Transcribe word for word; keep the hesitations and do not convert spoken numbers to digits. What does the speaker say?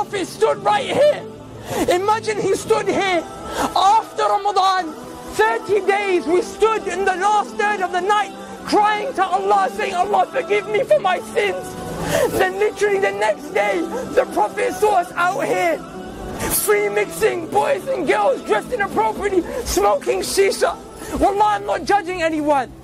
Prophet stood right here. Imagine he stood here after Ramadan. thirty days we stood in the last third of the night crying to Allah, saying, Allah forgive me for my sins. Then literally the next day the Prophet saw us out here free mixing, boys and girls dressed inappropriately, smoking shisha. Wallah, I'm not judging anyone.